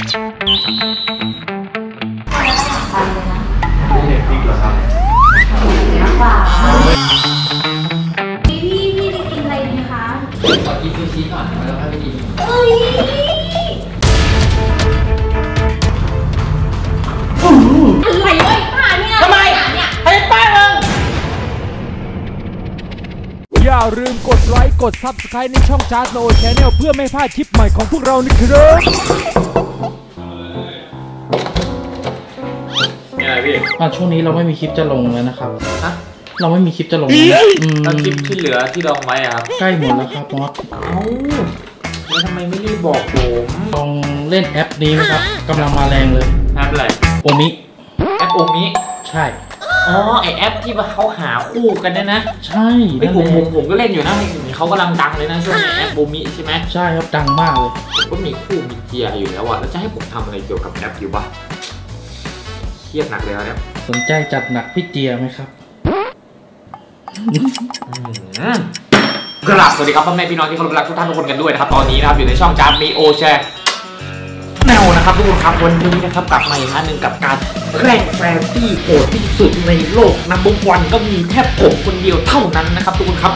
เน็ตฟิกเหรอครับพี่จะกินอะไรดีคะขอกินซูชิก่อนแล้วค่อยไปกินเฮ้ยอะไรวะป้าเนี่ยทำไมให้ป้ามึงอย่าลืมกดไลค์กด Subscribe ในช่อง Chart No Channel เพื่อไม่พลาดคลิปใหม่ของพวกเรานะครับนี่อะไรพี่ช่วงนี้เราไม่มีคลิปจะลงแล้วนะครับฮะเราไม่มีคลิปจะลงแล้วคลิปที่เหลือที่ดองไว้ครับใกล้หมดแล้วครับมอสแล้วทำไมไม่รีบบอกผมลองเล่นแอปนี้ไหมครับกำลังมาแรงเลยแอปอะไรโอมิแอปโอมิใช่อ๋อไอแอปที่เขาหาคู่กันเนี่ยนะใช่ผมก็เล่นอยู่นะเขากำลังดังเลยนะช่วงนี้แอปโอมิใช่ไหมใช่ครับดังมากเลยผมก็มีคู่มีเจียอยู่แล้วอะแล้วจะให้ผมทำอะไรเกี่ยวกับแอปอยู่ปะเครียดหนักเลยเนี่ยสนใจจัดหนักพี่เจียไหมครับกราบสวัสดีครับพ่อแม่พี่น้องที่เคารพรักทุกท่านทุกคนกันด้วยนะครับตอนนี้นะครับอยู่ในช่องจามมีโอแชร์แนวนะครับทุกคนครับวันนี้นะครับกลับมาอีกครั้งหนึ่งกับการแข่งแฟนที่โหดที่สุดในโลกนัมเบอร์วันก็มีแค่ผมคนเดียวเท่านั้นนะครับทุกคนครับ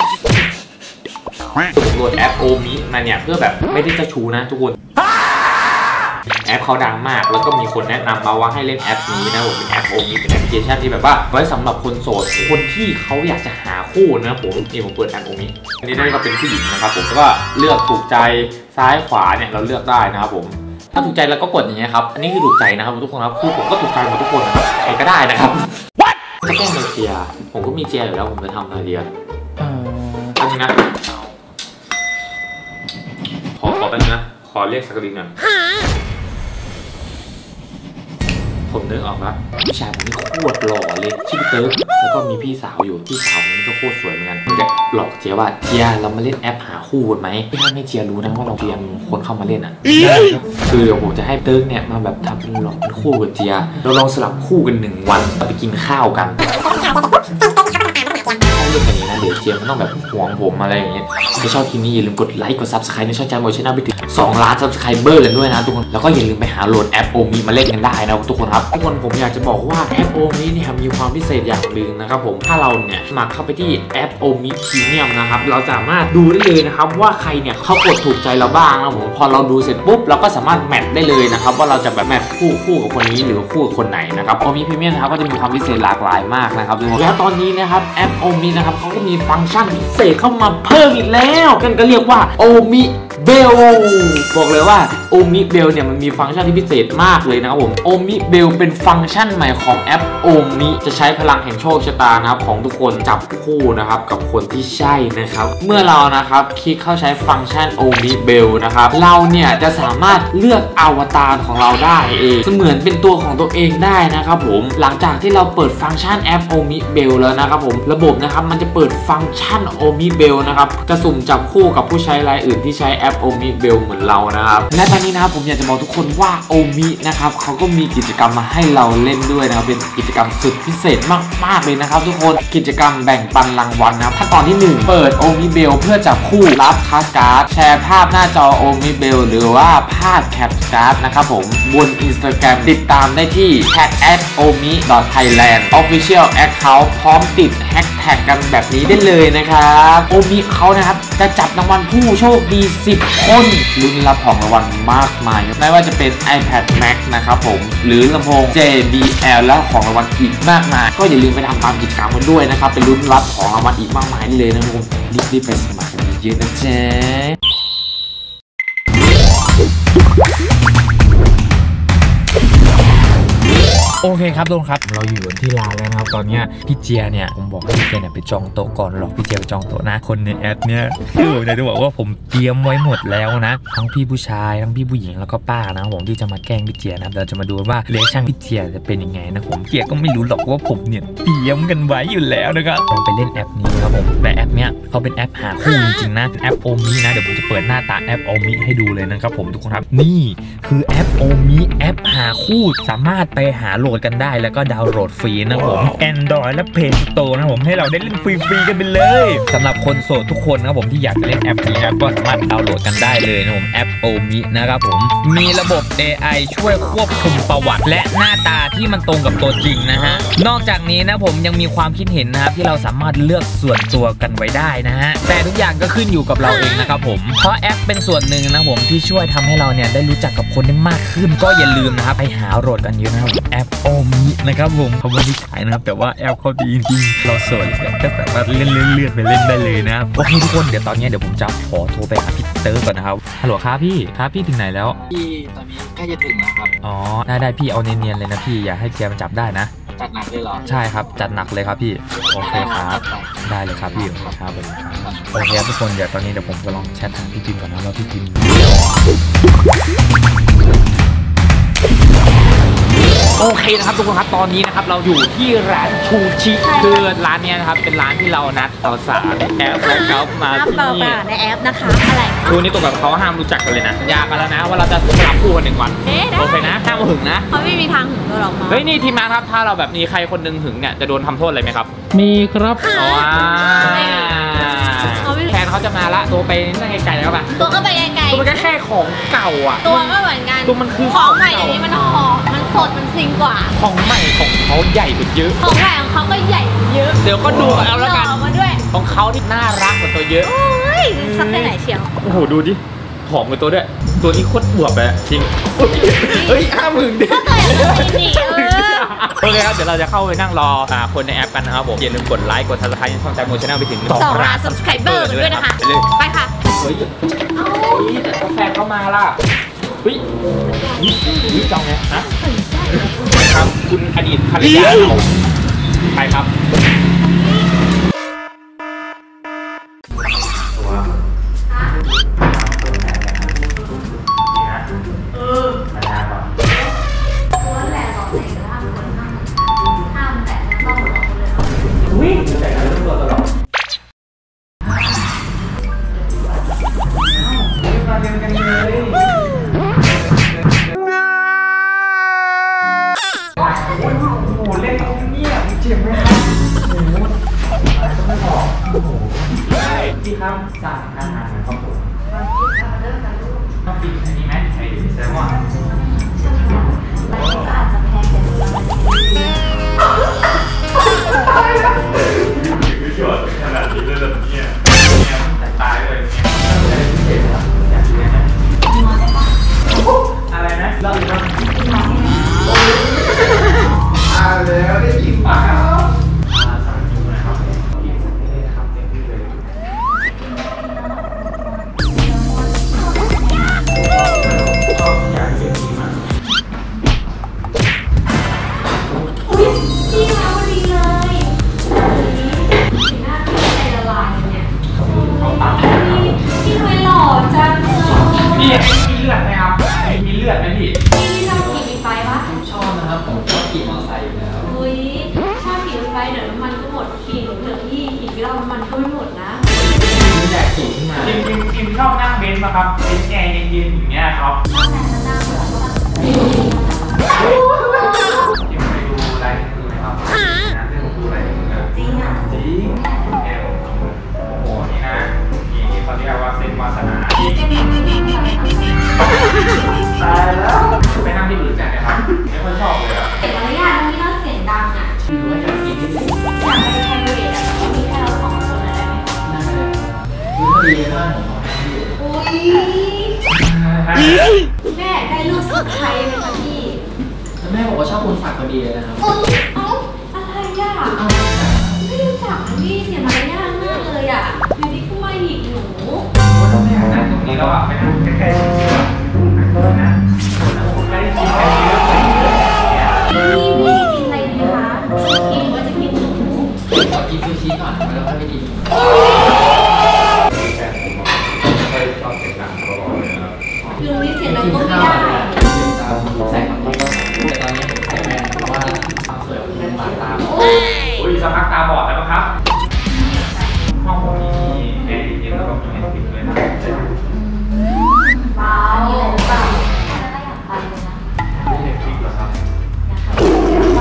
โหลดแอปโอมิมาเนี่ยเพื่อแบบไม่ได้จะชูนะทุกคนแอปเขาดังมากแล้วก็มีคนแนะนำมาว่าให้เล่นแอปนี้นะผมเป็นแอปโอมิเป็นแอปพลิเคชันที่แบบว่าไว้สำหรับคนโสดคนที่เขาอยากจะหาคู่นะผมนี่ผมเปิดแอปโอมิอันนี้ได้ก็เป็นผู้หญิงนะครับผมก็เลือกถูกใจซ้ายขวาเนี่ยเราเลือกได้นะครับผมถ้าถูกใจแล้วก็กดอย่างเงี้ยครับอันนี้คือถูกใจนะครับทุกคนครับคือผมก็ถูกใจหมดทุกคนนะครับใครก็ได้นะครับถ้าแกล้งเป็นเจียผมก็มีเจียอยู่แล้วผมจะทำอะไรดีอะอันนี้นะขอแป๊บนึงนะขอเรียกสักนิดหนึ่งผมนึกออกแล้วพี่ชายผมนี่โคตรหล่อเลยชื่อเติร์กแล้วก็มีพี่สาวอยู่พี่สาวผมนี่ก็โคตรสวยเหมือนกันจะหลอกเจียว่าเจียเรามาเล่นแอปหาคู่กันไหมพี่ห้ามให้เจียรู้นะว่าเราเตรียมคนเข้ามาเล่นอ่ะคือเดี๋ยวผมจะให้เติร์กเนี่ยมาแบบทำเป็นหลอกเป็นคู่กับเจียเราลองสลับคู่กัน1 วันไปกินข้าวกันเรื่องแบบนี้นะเดี๋ยวเจียมันต้องแบบห่วงผมอะไรอย่างเงี้ยถ้าชอบคลิปนี้อย่าลืมกดไลค์กด Subscribe ในช่องจามโมชั่นไปถึง2 ล้าน Subscriber กันด้วยนะทุกคนแล้วก็อย่าลืมไปหาโหลดแอปโอมิมาเล่นกันได้นะทุกคนครับทุกคนผมอยากจะบอกว่าแอปโอมิเนี่ยมีความพิเศษอย่างหนึ่งนะครับผมถ้าเราเนี่ยสมัครเข้าไปที่แอปโอมิพรีเมียมนะครับเราสามารถดูได้เลยนะครับว่าใครเนี่ยเขากดถูกใจเราบ้างนะผมพอเราดูเสร็จปุ๊บเราก็สามารถแมทได้เลยนะครับว่าเราจะแบบแมทคู่กับคนนี้หรือคู่กับคนไหนนะครับโอมิพรีเมียมนะครับก็จะมีความพิเศษหลากหลายมากนะครับแล้วตอนนี้นะครับแอปโอมินะครับเขาก็มีฟังก์ชันพิเศษเข้ามาเพิ่มอีกแล้วกันก็เรียกว่าโอมิเบลบอกเลยว่าโอมิเบลเนี่ยมันมีฟังก์ชันที่พิเศษมากเลยนะครับผมโอมิเบลเป็นฟังก์ชันใหม่ของแอปโอมิจะใช้พลังแห่งโชคชะตานะครับของทุกคนจับคู่นะครับกับคนที่ใช่นะครับเมื่อเรานะครับคลิกเข้าใช้ฟังก์ชันโอมิเบลนะครับเราเนี่ยจะสามารถเลือกอวตารของเราได้เองเสมือนเป็นตัวของตัวเองได้นะครับผมหลังจากที่เราเปิดฟังก์ชันแอปโอมิเบลแล้วนะครับผมระบบนะครับมันจะเปิดฟังก์ชันโอมิเบลนะครับจะสุ่มจับคู่กับผู้ใช้รายอื่นที่ใช้แอปโอมิเบลเหมือนเรานะครับและตอนนี้นะครับผมอยากจะบอกทุกคนว่าโอมินะครับเขาก็มีกิจกรรมมาให้เราเล่นด้วยนะครับเป็นกิจกรรมสุดพิเศษมากๆเลยนะครับทุกคนกิจกรรมแบ่งปันรางวัลนะครับขั้นตอนที่1เปิดโอมิเบลเพื่อจับคู่รับคัสการ์ดแชร์ภาพหน้าจอโอมิเบลหรือว่าภาพแคปการ์ดนะครับผมบน Instagram ติดตามได้ที่ @omi.thailand official account พร้อมติดแฮชแท็กกันแบบนี้ได้เลยนะครับโอมิเขานะครับจะจับรางวัลผู้โชคดี10 คนลุ้นรับของรางวัลมากมายไม่ว่าจะเป็น iPad Max นะครับผมหรือลำโพง JBL และของรางวัลอีกมากมายก็อย่าลืมไปทำตามกิจกรรมกันด้วยนะครับไปลุ้นรับของรางวัลอีกมากมายเลยนะผมรีบไปสมัครกันเยอะนะเจ๊โอเคครับทุกคนครับเราอยู่ที่ร้านแล้วนะครับตอนนี้พี่เจียเนี่ยผมบอกให้พี่เจียเนี่ยไปจองโต๊ะก่อนหรอกพี่เจียไปจองโต๊ะนะคนในแอปเนี่ยคือผมจะบอกว่าผมเตรียมไว้หมดแล้วนะทั้งพี่ผู้ชายทั้งพี่ผู้หญิงแล้วก็ป้านะผมที่จะมาแกล้งพี่เจียนะเราจะมาดูว่าเรีแอคชั่นพี่เจียจะเป็นยังไงนะผมเจียก็ไม่รู้หรอกว่าผมเนี่ยเตรียมกันไว้อยู่แล้วนะครับลองไปเล่นแอปนี้ครับผมแต่แอปเนี้ยเขาเป็นแอปหาคู่จริงๆนะแอปโอมินะเดี๋ยวผมจะเปิดหน้าตาแอปโอมิให้ดูเลยนะครับผมทุกคนครับนี่คือแอปโอมิแอปหาคู่สามารถไปหาโหลดดกันได้แล้วก็ดาวน์โหลดฟรีนะผม Android และ Play Store นะผมให้เราได้เล่นฟรีๆกันไปเลยสำหรับคนโสดทุกคนนะผมที่อยากจะเล่นแอปนี้นะก็สามารถดาวน์โหลดกันได้เลยนะผมแอป Omi นะครับผมมีระบบ AI ช่วยควบคุมประวัติและหน้าตาที่มันตรงกับตัวจริงนะฮะนอกจากนี้นะผมยังมีความคิดเห็นนะครับที่เราสามารถเลือกส่วนตัวกันไว้ได้นะฮะแต่ทุกอย่างก็ขึ้นอยู่กับเราเองนะครับผมเพราะแอปเป็นส่วนหนึ่งนะผมที่ช่วยทำให้เราเนี่ยได้รู้จักกับคนได้มากขึ้นก็อย่าลืมนะครับไปหาโหลดกันเยอะนะครับแอป Omi นะครับผมเขาไม่ได้ขายนะครับแต่ว่าแอปเขาดีจริงๆเราโสดก็สามารถเลื่อนไปเล่นได้เลยนะครับโอเคทุกคนเดี๋ยวตอนนี้เดี๋ยวผมจะขอโทรไปหาพี่เตอร์ก่อนนะครับฮัลโหลครับพี่ถึงไหนแล้วพี่ตอนนี้ใกล้จะถึงแล้วครับอ๋อได้พี่เอาเนียนๆเลยนะพี่อย่าให้แกมันจับได้นะจัดหนักเลยเหรอใช่ครับจัดหนักเลยครับพี่โอเคครับได้เลยครับพี่ครับผมโอเคทุกคนเดี๋ยวตอนนี้เดี๋ยวผมจะลองแชทหาพี่จิมก่อนนะว่าพี่จิมโอเคนะครับทุกคนครับตอนนี้นะครับเราอยู่ที่ร้านชูชิคือร้านนี้นะครับเป็นร้านที่เรานัดสาวๆในแอปแล้วเขามาที่นี่ในแอปนะคะอะไรคือนี่ตัวแบบเขาห้ามรู้จักกันเลยนะยากกันแล้วนะว่าเราจะสลับคู่กัน1 วันโอเคนะห้ามหึงนะเขาไม่มีทางหึงเราหรอกเฮ้ยนี่ทีมงานครับถ้าเราแบบมีใครคนนึงหึงเนี่ยจะโดนทำโทษอะไรไหมครับมีครับแทนเขาจะมาละตัวไปนั่งไกลๆแล้วป่ะตัวก็ไปไกลตัวมันแค่ของเก่าอ่ะตัวก็เหมือนกันตัวมันคือของใหม่อย่างนี้มันหอมมันสดมันซิงกว่าของใหม่ของเขาใหญ่กว่าเยอะของใหม่ของเขาก็ใหญ่เยอะเดี๋ยวก็ดูเอาแล้วกันมาด้วยของเขาที่น่ารักกว่าตัวเยอะโอ้ยสักแค่ไหนเชียวโอ้โหดูดิผอมกว่าตัวด้วยตัวนี้โคตรอวบเลยจริงเฮ้ย50,000ดิโอเคครับเดี๋ยวเราจะเข้าไปนั่งรอคนในแอปกันนะครับผมอย่าลืมกดไลค์กด Subscribe ช่องแจ็คโมชแนลไปถึง 2 ล้าน Subscriber ด้วยนะคะไปค่ะเฮ้ยแต่กาแฟเข้ามาล่ะเฮ้ยจองไงฮะครับคุณอดีตภรรยาเราใครครับพี่ครับสั่งอาหารครับผมต้องกินอันนี้ไหมไอ้แซลมอนอาจจะแพงคือจอดขนาดนี้เลยแบบนี้เนี่ยแต่ตายเลยเนี่ยพิเศษครับอยากกินไหมอะไรนะเล่าอีกครับแล้วได้ยินเปล่าสั่งอยู่นะครับกินสักนิดเลยนะครับเต็มที่เลยอยากกินดีมากอุ้ยพี่มาพอดีเลยสีหน้าพี่ใจละลายเนี่ยพี่ทำไมหล่อจังพี่มีเลือดไหมครับมีเลือดไหมพี่ชอบขี่บิ๊กไบค์ปะชอบนะครับผมชอบขี่มอเตอร์ไซค์อยู่แล้วอุ้ยชอบขี่บิ๊กไบค์เดี๋ยวน้ำมันก็หมดขี่เหลือพี่ขี่ไปรอบน้ำมันก็ไม่หมดนะมีแต่ขี่ขึ้นมาจิมชอบนั่งเบนซ์ป่ะครับเบนซ์แอร์เย็นๆอย่างเงี้ยครับชอบแต่นั่งเหมือนว่าจิมไปดูไลฟ์ดูไหมครับนะที่ผมดูไลฟ์จริงอ่ะจริงแอร์ผมโอ้โหนี่นะนี่เขาเรียกว่าเส้นวาสนาตายแล้วไปนั่งที่อื่นจังเลยครับไม่ค่อยชอบเลยอะเด็กมารยาทที่เราเสียงดังอ่ะหรือว่าจะกินที่อื่นอยากไปไทยเวทอ่ะก็มีแค่เรา2 คนได้ไหมได้เลยดีมากอุ้ยแม่ได้ลูกสุดไทยไหมคะพี่แม่บอกว่าชอบคนฝากพอดีเลยนะครับเอ้าอะไรอ่ะไม่รู้จักพี่เสียมารยาทมากเลยอ่ะอยู่ดีก็มาหยิกหนูว่าต้องไม่หันหน้าตรงนี้แล้วอ่ะไม่นั่งใกล้ๆนะใกล้ชิดกันเยอะเลยพี่กินอะไรดีคะกินว่าจะกินหนูขอกินซูชิก่อนแล้วค่อยไปกินแต่ผมไม่ค่อยชอบเสียงดังเขาบอกเลยนะคือวิเสียงดังก็ไม่ได้ใส่ของพี่ก็แต่ตอนนี้ผมใส่แว่นเพราะว่าความสวยของพี่มาตาบอดอุ้ยสักพักตาบอดแล้วครับห้องผมมีแอร์เย็นแล้วก็มีแอร์ปิดเลยนะว้าวเปล่าแล้วก็อยากไปเลยนะไม่เห็นคลิปหรอครับ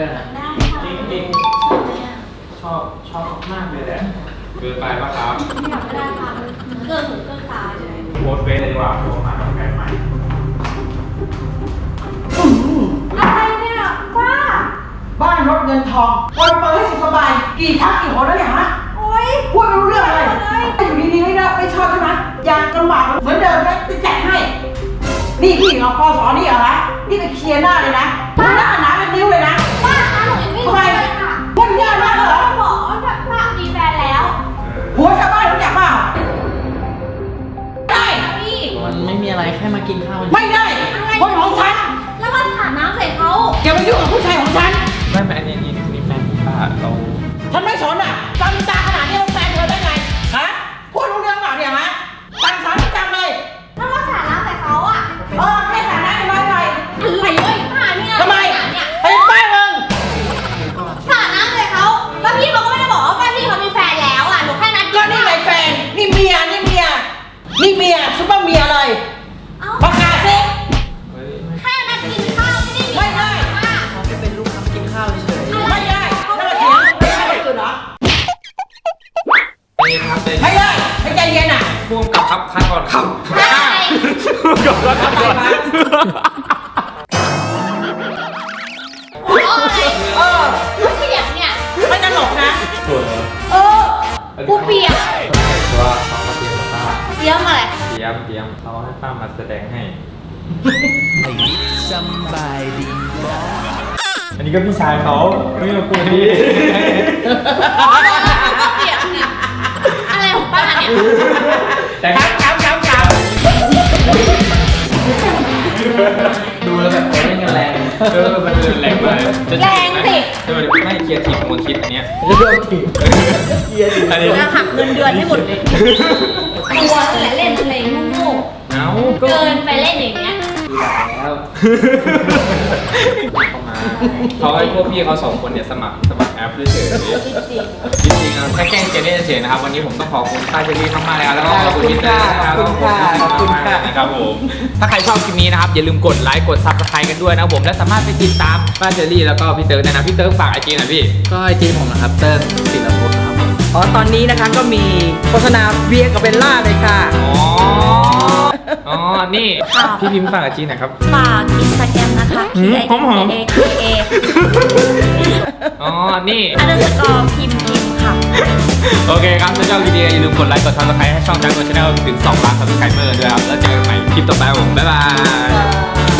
เลยนะได้จค่ะริงชอบไหมอ่ะๆชอบมากเลยแหละเกินไปปะครับไม่อยากไม่ได้ค่ะมันเกินหูเกินตาเลยโพสเฟซเลยดีกว่าโพสมาทำแฟนใหม่อะไรเนี่ยป้าบ้านรถเงินทองวันเปิดให้สุขสบายกี่ทักกี่หนแล้วเนี่ยฮะโอ๊ยพูดไม่รู้เรื่องอะไรอยู่ดีๆไม่ชอบใช่ไหมอยากลำบากเหมือนเดิมนะจะจัดให้นี่พี่เอาพอสอนี่เหรอฮะนี่ไปเคลียร์หน้าเลยนะหน้าหนาเป็นนิ้วเลยนะป้าคะหนูยังไม่ทำรู้ไมเลยค่ะคนเยอะมากเหรอป้าบอกว่าป้ามีแฟนแล้วหัวชาวบ้านรู้จักเปล่าได้พี่มันไม่มีอะไรแค่มากินข้าวไม่ได้คนของฉันแล้วมันสาดน้ำใส่เขาอย่ามายุ่งกับผู้ชายของฉันไม่แม่นี่แฟนผมป้าเราฉันไม่สนอ่ะตำตาขนาดนี้มันแฟนเธอได้ไงฮะพูดรู้เรื่องเปล่าเนี่ยฮะตั้งสารประจำเลยแล้วมาสาดน้ำใส่เขาอ่ะแค่ฐานะน้อยหน่อยอะไรเว้ยป้าเนี่ยทำไมเนี่ยไอ้ป้ามึงสาดน้ำใส่เขาแล้วพี่เขาก็ไม่ได้บอกว่าป้าพี่เขามีแฟนแล้วอ่ะหนูแค่นัดก็นี่ไงแฟนนี่เมียนี่เมียซุปเปอร์เมียเลยเอ้าประกาศสิแค่นัดกินข้าวไม่ได้มีไม่ได้ป้าเขาจะเป็นลูกค้ากินข้าวเฉยไม่ได้นั่นมาเถียงไม่ได้คนอื่นเหรอเองครับเองไม่ได้ไม่ใจเย็นอ่ะพ่วงกับครับคันก่อนครับได้กับแล้วคันก่อนโอ้ยเออเปียกเนี่ยไม่ตลกนะสวยเหรอเออกูเปียกว่าเขามาเตรียมป้าเยี่ยมอะไรเตรียมเขาให้ป้ามาแสดงให้ อันนี้ก็พี่ชายเขาไม่มาคุยดีอ๋อกูเปียกเนี่ยอะไรของป้าเนี่ยแต่ครับดูแล้วแบบเล่นกันแรงมันแรงมากแรงสิไม่เคลียร์ทีมคนคิดอันเนี้ยเรื่องผิดอันนี้จะหักเงินเดือนให้หมดเลยตัวนั่นแหละเล่นอะไรโง่เอ้าๆเกินไปเล่นอย่างเงี้ยแล้วเข้ามาเขาให้พวกพี่เขาสองคนเนี่ยสมัครแอปเฉยจริงจริงๆแค่แกล้งเจเล่นเฉยนะครับวันนี้ผมต้องขอบคุณป้าเจเล่มากๆเลยครับแล้วก็ขอบคุณพี่เต้นะครับขอบคุณมากนะครับผมถ้าใครชอบคลิปนี้นะครับอย่าลืมกดไลค์กดซับสไครต์กันด้วยนะครับผมและสามารถไปติดตามป้าเจเล่แล้วก็พี่เติร์กนะพี่เติร์กฝากไอจีหน่อยพี่ก็ไอจีผมนะครับ เติ้ลศิลปพลครับผมอ๋อตอนนี้นะคะก็มีโฆษณาเบียร์กับเบลล่าเลยค่ะอ๋อนี่พี่พิมพ์ฝากไอจีหน่อยครับฝากอินสตาแกรมนะคะหอม KIA อ๋อนี่ underscore พิมค่ะโอเคครับถ้าชอบวิดีโออย่าลืมกดไลค์กดซับสไครต์ให้ช่องจังโกชแนลถึง2 ล้านซับสไครเบอร์ด้วยครับแล้วเจอกันใหม่คลิปต่อไปครับผมบ๊ายบาย